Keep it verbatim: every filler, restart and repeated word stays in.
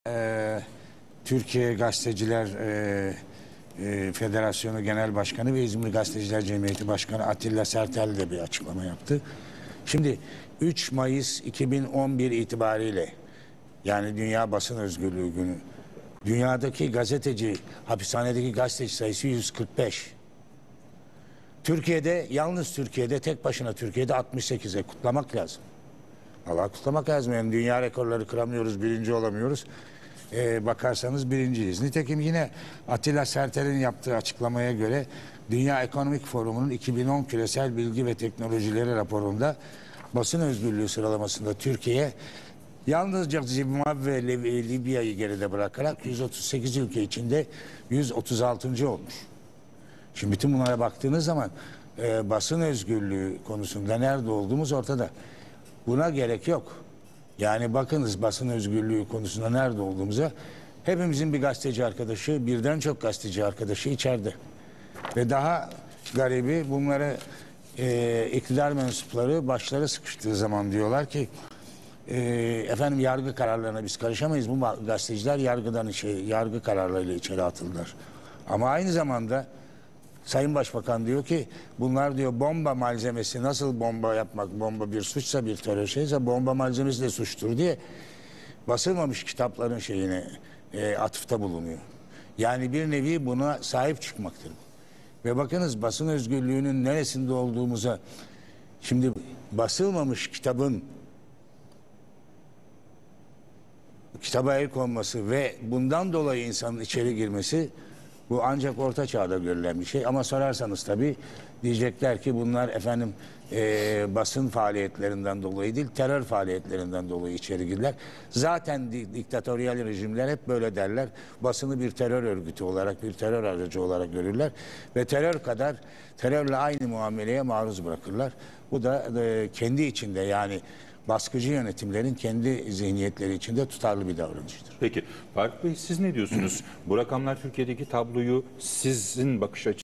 Ee, Türkiye Gazeteciler e, e, Federasyonu Genel Başkanı ve İzmir Gazeteciler Cemiyeti Başkanı Atilla Sertel de bir açıklama yaptı. Şimdi üç Mayıs iki bin on bir itibariyle, yani Dünya Basın Özgürlüğü Günü, dünyadaki gazeteci, hapishanedeki gazeteci sayısı yüz kırk beş. Türkiye'de, yalnız Türkiye'de, tek başına Türkiye'de altmış sekize kutlamak lazım. Allah kutlamak lazım. Yani dünya rekorları kıramıyoruz, birinci olamıyoruz. Ee, bakarsanız birinciyiz. Nitekim yine Atilla Sertel'in yaptığı açıklamaya göre Dünya Ekonomik Forumu'nun iki bin on küresel bilgi ve teknolojileri raporunda basın özgürlüğü sıralamasında Türkiye yalnızca Zimbabwe ve Libya'yı geride bırakarak yüz otuz sekiz ülke içinde yüz otuz altıncı olmuş. Şimdi bütün bunlara baktığınız zaman e, basın özgürlüğü konusunda nerede olduğumuz ortada. Buna gerek yok. Yani bakınız basın özgürlüğü konusunda nerede olduğumuza. Hepimizin bir gazeteci arkadaşı, birden çok gazeteci arkadaşı içeride. Ve daha garibi, bunları e, iktidar mensupları başları sıkıştığı zaman diyorlar ki e, efendim yargı kararlarına biz karışamayız. Bu gazeteciler yargıdan içeri, yargı kararlarıyla içeri atıldılar. Ama aynı zamanda Sayın Başbakan diyor ki bunlar diyor bomba malzemesi, nasıl bomba yapmak, bomba bir suçsa, bir terör şeyse bomba malzemesi de suçtur diye basılmamış kitapların şeyine e, atıfta bulunuyor. Yani bir nevi buna sahip çıkmaktır. Ve bakınız basın özgürlüğünün neresinde olduğumuza, şimdi basılmamış kitabın kitaba el konması ve bundan dolayı insanın içeri girmesi, bu ancak orta çağda görülen bir şey. Ama sorarsanız tabii diyecekler ki bunlar efendim e, basın faaliyetlerinden dolayı değil, terör faaliyetlerinden dolayı içeri girdiler. Zaten di diktatöryal rejimler hep böyle derler. Basını bir terör örgütü olarak, bir terör aracı olarak görürler. Ve terör kadar, terörle aynı muameleye maruz bırakırlar. Bu da e, kendi içinde, yani baskıcı yönetimlerin kendi zihniyetleri içinde tutarlı bir davranıştır. Peki Faruk Bey, siz ne diyorsunuz? Bu rakamlar Türkiye'deki tabloyu sizin bakış açınızdan